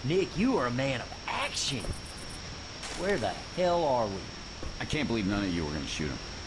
Nick, you are a man of action. Where the hell are we? I can't believe none of you were gonna shoot him.